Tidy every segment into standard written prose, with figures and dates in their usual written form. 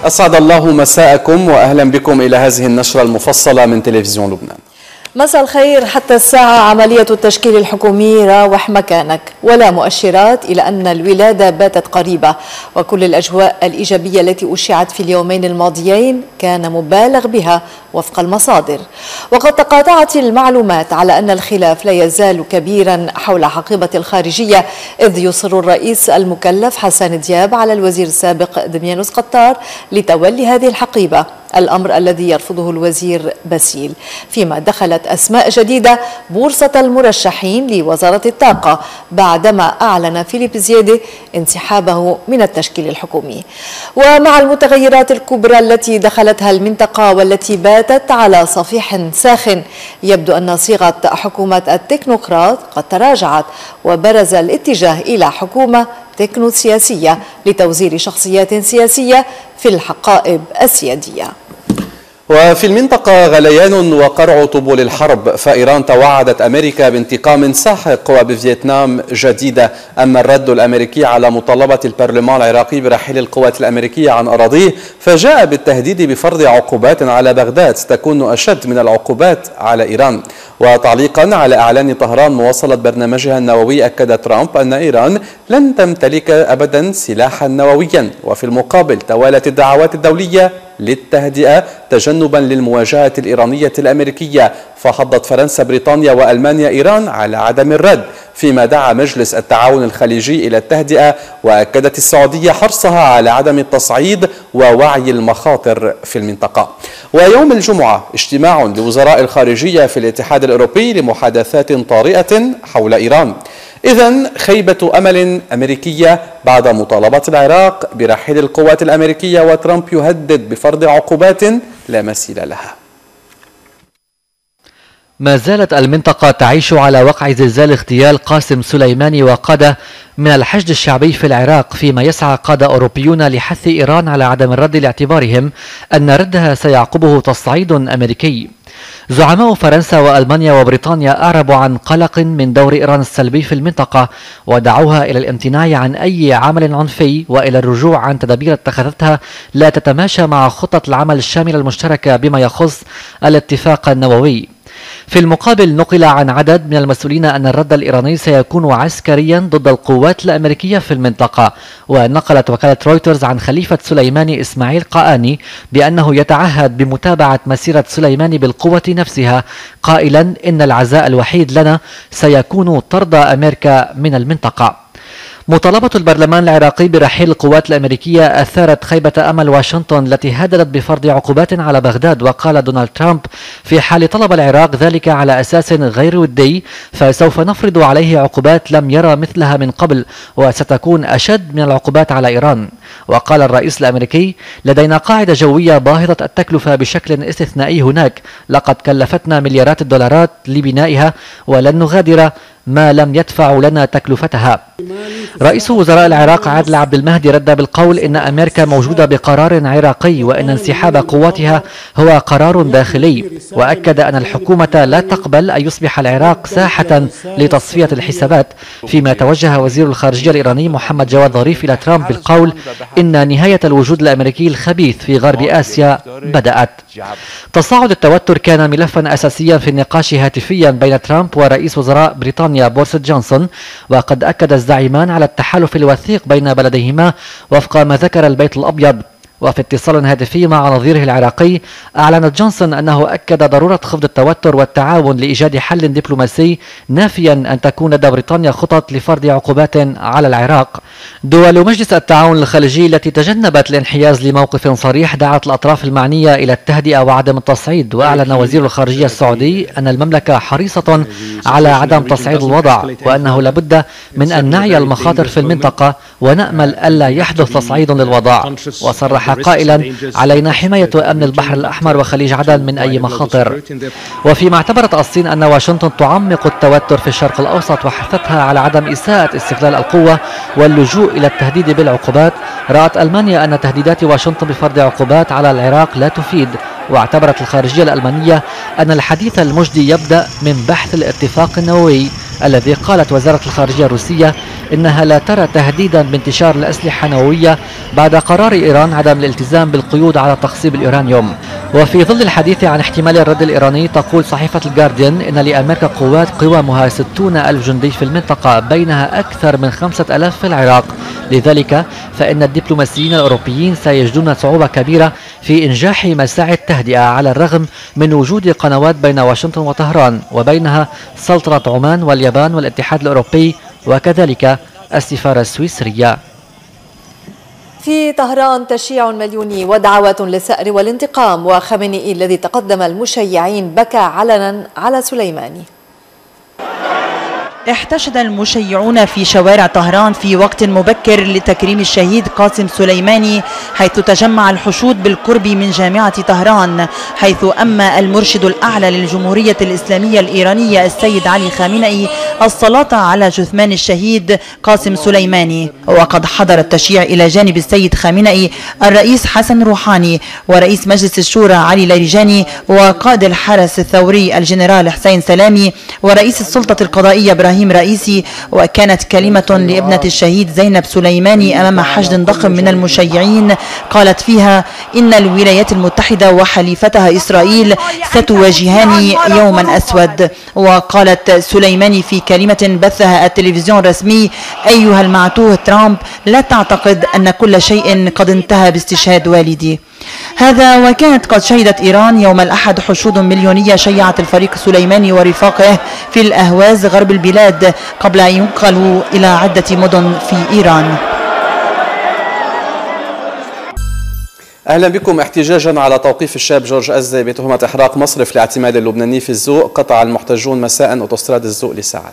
أسعد الله مساءكم وأهلا بكم إلى هذه النشرة المفصلة من تلفزيون لبنان. مساء الخير. حتى الساعة عملية التشكيل الحكومي راوح مكانك، ولا مؤشرات إلى أن الولادة باتت قريبة، وكل الأجواء الإيجابية التي أشيعت في اليومين الماضيين كان مبالغ بها وفق المصادر. وقد تقاطعت المعلومات على أن الخلاف لا يزال كبيرا حول حقيبة الخارجية، إذ يصر الرئيس المكلف حسان دياب على الوزير السابق دميانوس قطار لتولي هذه الحقيبة، الأمر الذي يرفضه الوزير باسيل، فيما دخلت أسماء جديدة بورصة المرشحين لوزارة الطاقة بعدما أعلن فيليب زيادة انسحابه من التشكيل الحكومي. ومع المتغيرات الكبرى التي دخلتها المنطقة والتي باتت على صفيح ساخن، يبدو أن صيغة حكومة التكنوقراط قد تراجعت، وبرز الاتجاه إلى حكومة تكنو سياسية لتوزير شخصيات سياسية في الحقائب السيادية. وفي المنطقة غليان وقرع طبول الحرب، فإيران توعدت أمريكا بانتقام ساحق وبفيتنام جديدة. أما الرد الأمريكي على مطالبة البرلمان العراقي برحيل القوات الأمريكية عن أراضيه فجاء بالتهديد بفرض عقوبات على بغداد تكون أشد من العقوبات على إيران. وتعليقا على إعلان طهران مواصلة برنامجها النووي، أكد ترامب أن إيران لن تمتلك أبدا سلاحا نوويا. وفي المقابل توالت الدعوات الدولية للتهدئة تجنبا للمواجهة الإيرانية الأمريكية، فحضت فرنسا بريطانيا وألمانيا إيران على عدم الرد، فيما دعا مجلس التعاون الخليجي إلى التهدئة. وأكدت السعودية حرصها على عدم التصعيد ووعي المخاطر في المنطقة. ويوم الجمعة اجتماع لوزراء الخارجية في الاتحاد الأوروبي لمحادثات طارئة حول إيران. إذن خيبة أمل أمريكية بعد مطالبة العراق برحيل القوات الأمريكية، وترامب يهدد بفرض عقوبات لا مثيل لها. ما زالت المنطقة تعيش على وقع زلزال اغتيال قاسم سليماني وقادة من الحشد الشعبي في العراق، فيما يسعى قادة أوروبيون لحث إيران على عدم الرد لاعتبارهم أن ردها سيعقبه تصعيد أمريكي. زعماء فرنسا وألمانيا وبريطانيا أعربوا عن قلق من دور إيران السلبي في المنطقة، ودعوها إلى الامتناع عن أي عمل عنفي وإلى الرجوع عن تدابير اتخذتها لا تتماشى مع خطة العمل الشاملة المشتركة بما يخص الاتفاق النووي. في المقابل نقل عن عدد من المسؤولين أن الرد الإيراني سيكون عسكريا ضد القوات الأمريكية في المنطقة. ونقلت وكالة رويترز عن خليفة سليماني إسماعيل قآني بأنه يتعهد بمتابعة مسيرة سليماني بالقوة نفسها، قائلا إن العزاء الوحيد لنا سيكون طرد أمريكا من المنطقة. مطالبة البرلمان العراقي برحيل القوات الأمريكية أثارت خيبة أمل واشنطن التي هددت بفرض عقوبات على بغداد. وقال دونالد ترامب: في حال طلب العراق ذلك على أساس غير ودي فسوف نفرض عليه عقوبات لم يرى مثلها من قبل، وستكون أشد من العقوبات على إيران. وقال الرئيس الأمريكي: لدينا قاعدة جوية باهظة التكلفة بشكل استثنائي هناك، لقد كلفتنا مليارات الدولارات لبنائها ولن نغادر ما لم يدفع لنا تكلفتها. رئيس وزراء العراق عادل عبد المهدي رد بالقول إن أمريكا موجودة بقرار عراقي وإن انسحاب قواتها هو قرار داخلي، وأكد أن الحكومة لا تقبل أن يصبح العراق ساحة لتصفية الحسابات. فيما توجه وزير الخارجية الإيراني محمد جواد ظريف إلى ترامب بالقول إن نهاية الوجود الأمريكي الخبيث في غرب آسيا بدأت. تصاعد التوتر كان ملفا أساسيا في النقاش هاتفيا بين ترامب ورئيس وزراء بريطانيا بوريس جونسون، وقد أكد الزعيمان على التحالف الوثيق بين بلديهما وفق ما ذكر البيت الأبيض. وفي اتصال هاتفي مع نظيره العراقي أعلن جونسون أنه أكد ضرورة خفض التوتر والتعاون لإيجاد حل دبلوماسي، نافيا أن تكون لدى بريطانيا خطط لفرض عقوبات على العراق. دول مجلس التعاون الخليجي التي تجنبت الانحياز لموقف صريح دعت الأطراف المعنية إلى التهدئة وعدم التصعيد. وأعلن وزير الخارجية السعودي أن المملكة حريصة على عدم تصعيد الوضع، وأنه لابد من أن نعي المخاطر في المنطقة ونأمل ألا يحدث تصعيد للوضع. وصرح قائلا: علينا حماية أمن البحر الأحمر وخليج عدن من أي مخاطر. وفيما اعتبرت الصين أن واشنطن تعمق التوتر في الشرق الأوسط وحثتها على عدم إساءة استغلال القوة واللجوء إلى التهديد بالعقوبات، رأت ألمانيا أن تهديدات واشنطن بفرض عقوبات على العراق لا تفيد. واعتبرت الخارجية الألمانية أن الحديث المجدي يبدأ من بحث الاتفاق النووي الذي قالت وزارة الخارجية الروسية إنها لا ترى تهديدا بانتشار الأسلحة النووية بعد قرار إيران عدم الالتزام بالقيود على تخصيب اليورانيوم. وفي ظل الحديث عن احتمال الرد الإيراني، تقول صحيفة الجارديان إن لأمريكا قوات قوامها 60,000 جندي في المنطقة، بينها أكثر من 5,000 في العراق. لذلك فإن الدبلوماسيين الأوروبيين سيجدون صعوبة كبيرة في إنجاح مساعي التهدئة، على الرغم من وجود قنوات بين واشنطن وطهران، وبينها سلطنة عمان واليابان والاتحاد الأوروبي وكذلك السفارة السويسرية. في طهران تشييع مليوني ودعوات للثأر والانتقام، وخامنئي الذي تقدم المشيعين بكى علنا على سليماني. احتشد المشيعون في شوارع طهران في وقت مبكر لتكريم الشهيد قاسم سليماني، حيث تجمع الحشود بالقرب من جامعة طهران، حيث أما المرشد الأعلى للجمهورية الإسلامية الإيرانية السيد علي خامنئي الصلاة على جثمان الشهيد قاسم سليماني. وقد حضر التشييع إلى جانب السيد خامنئي الرئيس حسن روحاني ورئيس مجلس الشورى علي ليرجاني وقائد الحرس الثوري الجنرال حسين سلامي ورئيس السلطة القضائية إبراهيم رئيسي. وكانت كلمة لابنة الشهيد زينب سليماني أمام حشد ضخم من المشيعين قالت فيها إن الولايات المتحدة وحليفتها إسرائيل ستواجهان يوما أسود. وقالت سليماني في كلمة بثها التلفزيون الرسمي: أيها المعتوه ترامب، لا تعتقد أن كل شيء قد انتهى باستشهاد والدي. هذا وكانت قد شهدت إيران يوم الأحد حشود مليونية شيعت الفريق سليماني ورفاقه في الأهواز غرب البلاد قبل أن ينقلوا إلى عدة مدن في إيران. أهلا بكم. احتجاجا على توقيف الشاب جورج أزي بتهمة إحراق مصرف الاعتماد اللبناني في الزوق، قطع المحتجون مساء أوتوستراد الزوق لساعات.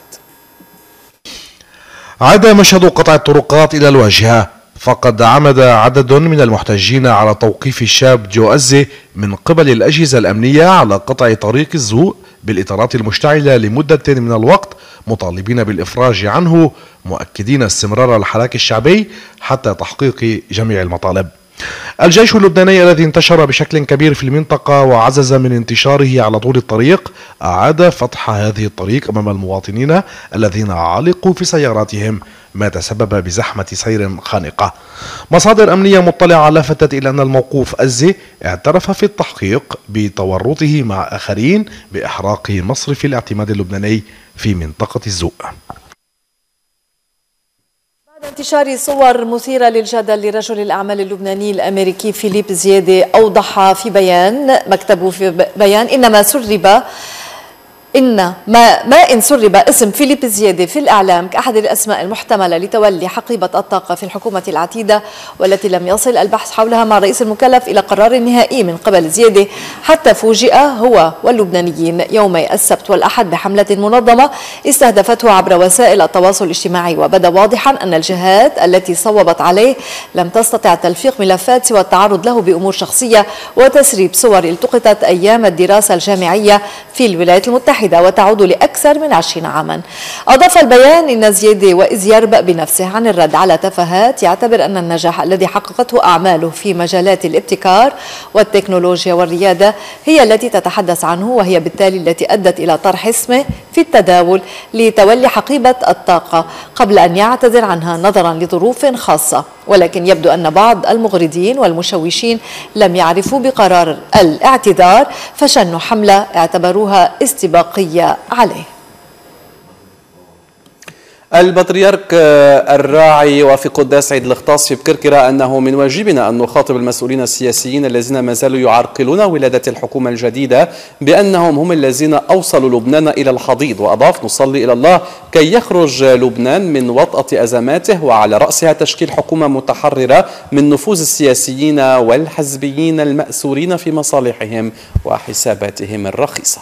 عاد مشهد قطع الطرقات إلى الواجهة، فقد عمد عدد من المحتجين على توقيف الشاب جو أزي من قبل الأجهزة الأمنية على قطع طريق الزوق بالإطارات المشتعلة لمدة من الوقت، مطالبين بالإفراج عنه، مؤكدين استمرار الحراك الشعبي حتى تحقيق جميع المطالب. الجيش اللبناني الذي انتشر بشكل كبير في المنطقة وعزز من انتشاره على طول الطريق أعاد فتح هذه الطريق أمام المواطنين الذين علقوا في سياراتهم، ما تسبب بزحمة سير خانقة. مصادر أمنية مطلعة لفتت إلى أن الموقوف أزي اعترف في التحقيق بتورطه مع آخرين بإحراق مصرف الاعتماد اللبناني في منطقة الزوق. انتشار صور مثيرة للجدل لرجل الأعمال اللبناني الأمريكي فيليب زيادة، أوضح في بيان مكتبه في بيان إن سرب اسم فيليب زيادة في الإعلام كأحد الأسماء المحتملة لتولي حقيبة الطاقة في الحكومة العتيدة، والتي لم يصل البحث حولها مع الرئيس المكلف إلى قرار نهائي من قبل زيادة، حتى فوجئ هو واللبنانيين يومي السبت والأحد بحملة منظمة استهدفته عبر وسائل التواصل الاجتماعي. وبدا واضحا أن الجهات التي صوبت عليه لم تستطع تلفيق ملفات سوى التعرض له بأمور شخصية وتسريب صور التقطت أيام الدراسة الجامعية في الولايات المتحدة وتعود لأكثر من 20 عاما. أضاف البيان إن زيادة وإذ يربأ بنفسه عن الرد على تفاهات، يعتبر أن النجاح الذي حققته أعماله في مجالات الابتكار والتكنولوجيا والريادة هي التي تتحدث عنه، وهي بالتالي التي أدت إلى طرح اسمه في التداول لتولي حقيبة الطاقة قبل أن يعتذر عنها نظرا لظروف خاصة. ولكن يبدو أن بعض المغردين والمشوشين لم يعرفوا بقرار الاعتذار، فشنوا حملة اعتبروها استباقية عليه. البطريرك الراعي وفي قداس عيد الغطاس في بكركرة أنه من واجبنا أن نخاطب المسؤولين السياسيين الذين ما زالوا يعرقلون ولادة الحكومة الجديدة بأنهم هم الذين أوصلوا لبنان إلى الحضيض. وأضاف: نصلي إلى الله كي يخرج لبنان من وطأة أزماته وعلى رأسها تشكيل حكومة متحررة من نفوذ السياسيين والحزبيين المأسورين في مصالحهم وحساباتهم الرخيصة.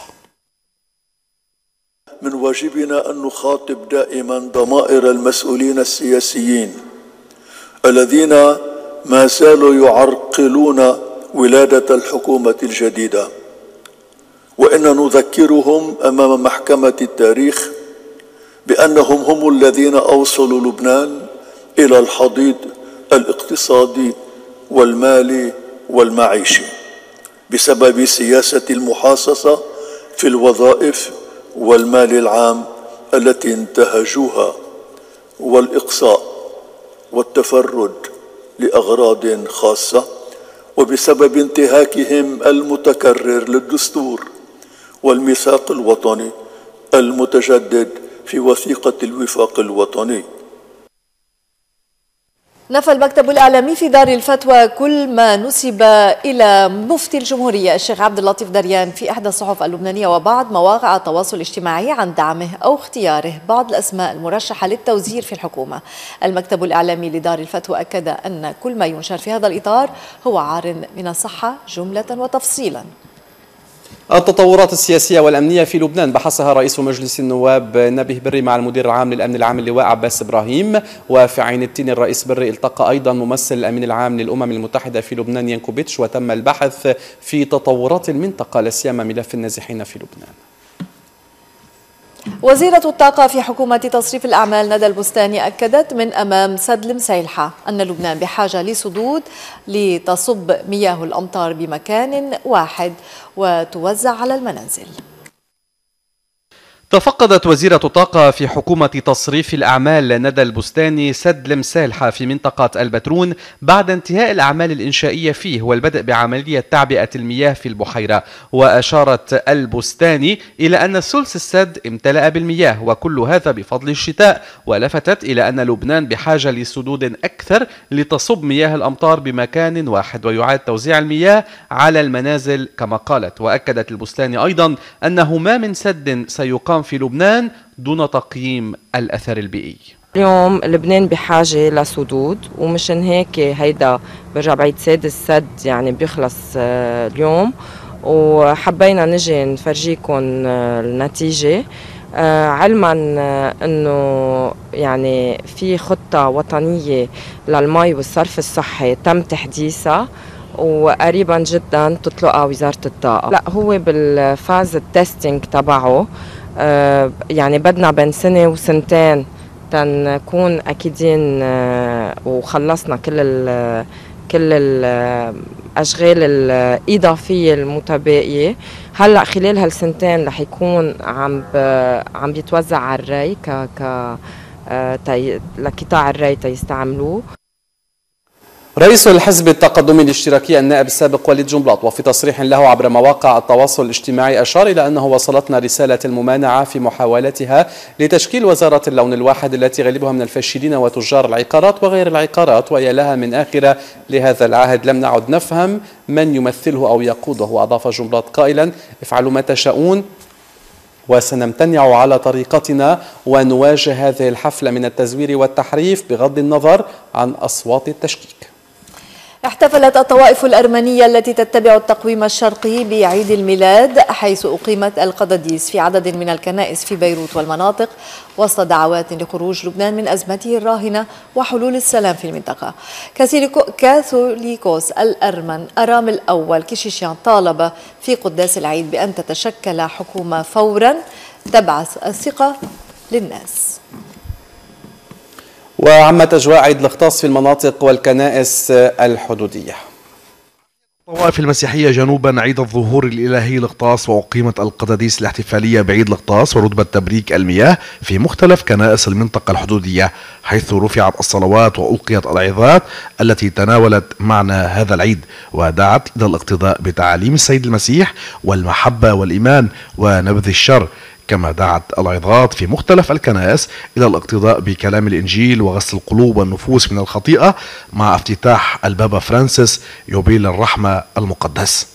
من واجبنا أن نخاطب دائما ضمائر المسؤولين السياسيين الذين ما زالوا يعرقلون ولادة الحكومة الجديدة، وإن نذكرهم أمام محكمة التاريخ بأنهم هم الذين أوصلوا لبنان إلى الحضيض الاقتصادي والمالي والمعيشي بسبب سياسة المحاصصة في الوظائف والمال العام التي انتهجوها والإقصاء والتفرد لأغراض خاصة، وبسبب انتهاكهم المتكرر للدستور والميثاق الوطني المتجدد في وثيقة الوفاق الوطني. نفى المكتب الإعلامي في دار الفتوى كل ما نسب إلى مفتي الجمهورية الشيخ عبد اللطيف دريان في إحدى الصحف اللبنانية وبعض مواقع التواصل الاجتماعي عن دعمه أو اختياره بعض الأسماء المرشحة للتوزير في الحكومة. المكتب الإعلامي لدار الفتوى أكد أن كل ما ينشر في هذا الإطار هو عار من الصحة جملة وتفصيلا. التطورات السياسية والأمنية في لبنان بحثها رئيس مجلس النواب نبيه بري مع المدير العام للأمن العام اللواء عباس إبراهيم. وفي عين التين الرئيس بري التقى أيضا ممثل الأمين العام للأمم المتحدة في لبنان يانكوبيتش، وتم البحث في تطورات المنطقة لا سيما ملف النازحين في لبنان. وزيرة الطاقة في حكومة تصريف الأعمال ندى البستاني أكدت من أمام سد المسيلحة أن لبنان بحاجة لسدود لتصب مياه الأمطار بمكان واحد وتوزع على المنازل. تفقدت وزيرة الطاقة في حكومة تصريف الأعمال ندى البستاني سد المسالحة في منطقة البترون بعد انتهاء الأعمال الإنشائية فيه والبدء بعملية تعبئة المياه في البحيرة. وأشارت البستاني إلى أن ثلث السد امتلأ بالمياه وكل هذا بفضل الشتاء، ولفتت إلى أن لبنان بحاجة لسدود أكثر لتصب مياه الأمطار بمكان واحد ويعاد توزيع المياه على المنازل كما قالت. وأكدت البستاني أيضا أنه ما من سد سيقام في لبنان دون تقييم الأثر البيئي. اليوم لبنان بحاجة لسدود، ومشان هيك هيدا برجع بعيد سادس سد يعني بيخلص اليوم، وحبينا نجي نفرجيكم النتيجة علما انه يعني في خطة وطنية للمي والصرف الصحي تم تحديثها وقريبا جدا تطلقها وزارة الطاقة. لا هو بالفاز التستينج تبعه يعني بدنا بين سنة وسنتين تنكون أكيدين وخلصنا كل الأشغال الإضافية المتبقية. هلأ خلال هالسنتين رح يكون عم بيتوزع على الري لقطاع الري تيستعملوه. رئيس الحزب التقدمي الاشتراكي النائب السابق وليد جنبلاط وفي تصريح له عبر مواقع التواصل الاجتماعي أشار إلى أنه وصلتنا رسالة الممانعة في محاولتها لتشكيل وزارة اللون الواحد التي غالبها من الفاشلين وتجار العقارات وغير العقارات، وهي لها من آخرة لهذا العهد لم نعد نفهم من يمثله أو يقوده. وأضاف جنبلاط قائلا: افعلوا ما تشاءون وسنمتنع على طريقتنا ونواجه هذه الحفلة من التزوير والتحريف بغض النظر عن أصوات التشكيك. احتفلت الطوائف الأرمنية التي تتبع التقويم الشرقي بعيد الميلاد حيث أقيمت القداديس في عدد من الكنائس في بيروت والمناطق وسط دعوات لخروج لبنان من أزمته الراهنة وحلول السلام في المنطقة. كاثوليكوس الأرمن أرام الأول كيشيشيان طالب في قداس العيد بأن تتشكل حكومة فورا تبعث الثقة للناس. وعمت أجواء عيد الغطاس في المناطق والكنائس الحدودية. الطوائف المسيحية جنوبا عيد الظهور الإلهي الغطاس، وأقيمت القداديس الاحتفالية بعيد الغطاس ورتبة تبريك المياه في مختلف كنائس المنطقة الحدودية، حيث رفعت الصلوات وألقيت العظات التي تناولت معنى هذا العيد ودعت إلى الاقتداء بتعاليم السيد المسيح والمحبة والإيمان ونبذ الشر. كما دعت العظات في مختلف الكنائس إلى الاقتداء بكلام الإنجيل وغسل القلوب والنفوس من الخطيئة مع افتتاح البابا فرانسيس يوبيل الرحمة المقدس.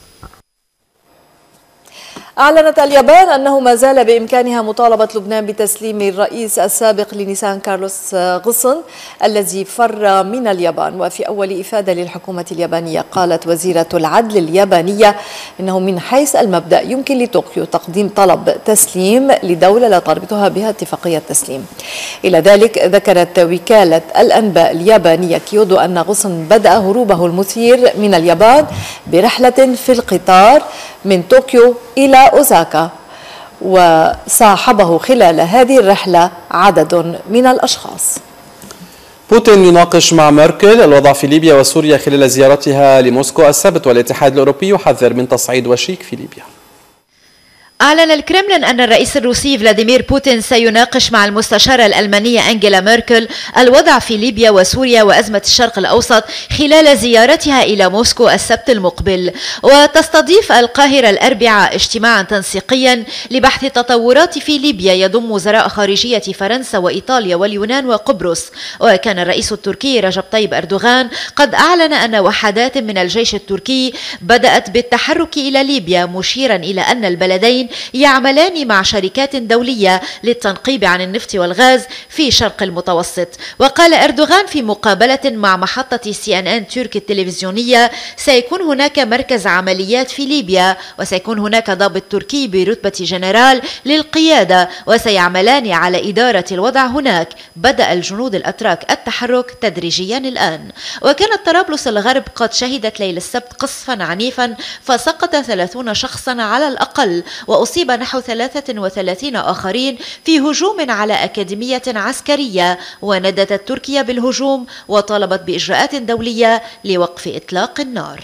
أعلنت اليابان أنه ما زال بإمكانها مطالبة لبنان بتسليم الرئيس السابق لنيسان كارلوس غصن الذي فر من اليابان. وفي أول إفادة للحكومة اليابانية قالت وزيرة العدل اليابانية إنه من حيث المبدأ يمكن لطوكيو تقديم طلب تسليم لدولة لا تربطها بها اتفاقية تسليم. إلى ذلك ذكرت وكالة الأنباء اليابانية كيودو أن غصن بدأ هروبه المثير من اليابان برحلة في القطار من طوكيو إلى أوساكا، وصاحبه خلال هذه الرحلة عدد من الأشخاص. بوتين يناقش مع ميركل الوضع في ليبيا وسوريا خلال زيارتها لموسكو السبت، والاتحاد الأوروبي يحذر من تصعيد وشيك في ليبيا. أعلن الكرملين أن الرئيس الروسي فلاديمير بوتين سيناقش مع المستشارة الألمانية أنجيلا ميركل الوضع في ليبيا وسوريا وأزمة الشرق الأوسط خلال زيارتها إلى موسكو السبت المقبل. وتستضيف القاهرة الأربعاء اجتماعا تنسيقيا لبحث التطورات في ليبيا يضم وزراء خارجية فرنسا وإيطاليا واليونان وقبرص. وكان الرئيس التركي رجب طيب أردوغان قد أعلن أن وحدات من الجيش التركي بدأت بالتحرك إلى ليبيا، مشيرا إلى أن البلدين يعملان مع شركات دولية للتنقيب عن النفط والغاز في شرق المتوسط. وقال أردوغان في مقابلة مع محطة CNN تركي التلفزيونية: سيكون هناك مركز عمليات في ليبيا، وسيكون هناك ضابط تركي برتبة جنرال للقيادة، وسيعملان على إدارة الوضع هناك. بدأ الجنود الأتراك التحرك تدريجيا الآن. وكانت طرابلس الغرب قد شهدت ليلة السبت قصفا عنيفا فسقط 30 شخصا على الأقل، وأصيب نحو 33 آخرين في هجوم على أكاديمية عسكرية. ونددت تركيا بالهجوم وطالبت بإجراءات دولية لوقف إطلاق النار.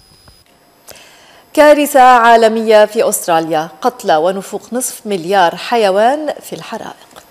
كارثة عالمية في أستراليا، قتلى ونفوق نصف مليار حيوان في الحرائق.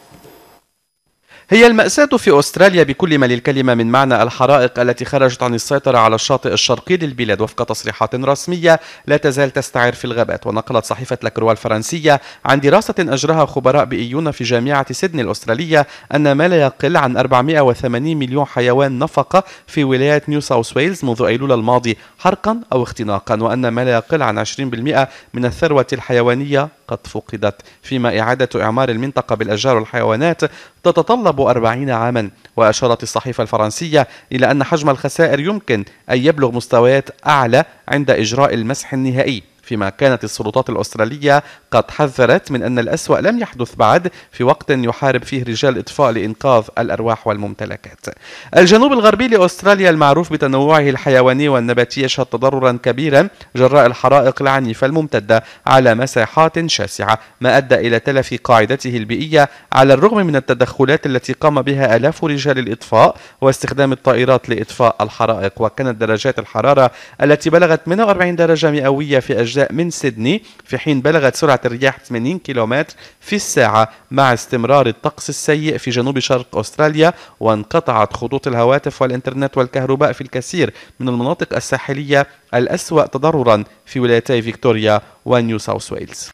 هي المأساة في أستراليا بكل ما للكلمة من معنى. الحرائق التي خرجت عن السيطرة على الشاطئ الشرقي للبلاد وفق تصريحات رسمية لا تزال تستعر في الغابات. ونقلت صحيفة لاكروا الفرنسية عن دراسة أجراها خبراء بيئيون في جامعة سيدني الأسترالية أن ما لا يقل عن 480 مليون حيوان نفق في ولاية نيو ساوث ويلز منذ أيلول الماضي حرقا أو اختناقا، وأن ما لا يقل عن 20% من الثروة الحيوانية قد فقدت، فيما إعادة إعمار المنطقة بالأشجار والحيوانات تتطلب 40 عاما. وأشارت الصحيفة الفرنسية إلى أن حجم الخسائر يمكن أن يبلغ مستويات أعلى عند إجراء المسح النهائي، فيما كانت السلطات الأسترالية قد حذرت من أن الأسوأ لم يحدث بعد في وقت يحارب فيه رجال الإطفاء لإنقاذ الأرواح والممتلكات. الجنوب الغربي لأستراليا المعروف بتنوعه الحيواني والنباتي يشهد تضررا كبيرا جراء الحرائق العنيفة الممتدة على مساحات شاسعة، ما أدى إلى تلف قاعدته البيئية على الرغم من التدخلات التي قام بها آلاف رجال الإطفاء واستخدام الطائرات لإطفاء الحرائق. وكانت درجات الحرارة التي بلغت 48 درجة مئوية في أجزاء من سيدني، في حين بلغت سرعة الرياح 80 كيلومتر في الساعة مع استمرار الطقس السيء في جنوب شرق أستراليا. وانقطعت خطوط الهواتف والإنترنت والكهرباء في الكثير من المناطق الساحلية الأسوأ تضررا في ولايتي فيكتوريا ونيو ساوث ويلز.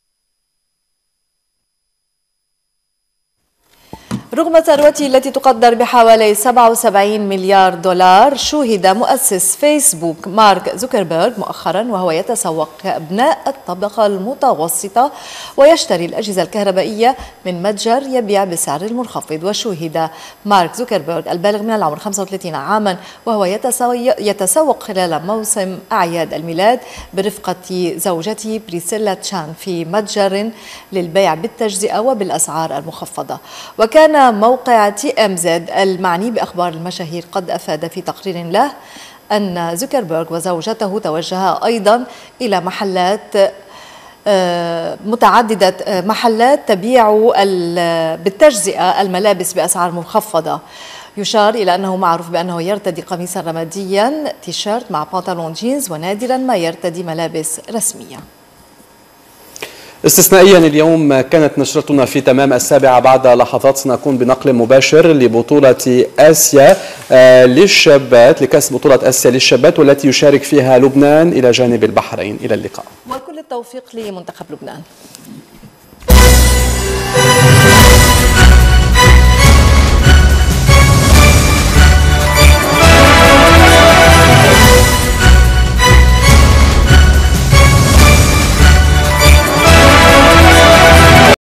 رغم ثروته التي تقدر بحوالي 77 مليار دولار، شوهد مؤسس فيسبوك مارك زوكربيرغ مؤخرا وهو يتسوق كأبناء الطبقة المتوسطة ويشتري الأجهزة الكهربائية من متجر يبيع بسعر المنخفض. وشوهد مارك زوكربيرغ البالغ من العمر 35 عاما وهو يتسوق خلال موسم أعياد الميلاد برفقة زوجته بريسيلا تشان في متجر للبيع بالتجزئة وبالأسعار المخفضة. وكان موقع TMZ المعني بأخبار المشاهير قد أفاد في تقرير له أن زوكربيرغ وزوجته توجها أيضا إلى محلات متعددة محلات تبيع بالتجزئة الملابس بأسعار مخفضة. يشار إلى أنه معروف بأنه يرتدي قميصا رماديا تيشيرت مع بنطلون جينز ونادرا ما يرتدي ملابس رسمية. استثنائيا اليوم كانت نشرتنا في تمام 7:00. بعد لحظات سنكون بنقل مباشر لبطولة آسيا للشابات، لكأس بطولة آسيا للشابات والتي يشارك فيها لبنان إلى جانب البحرين. إلى اللقاء وكل التوفيق لمنتخب لبنان.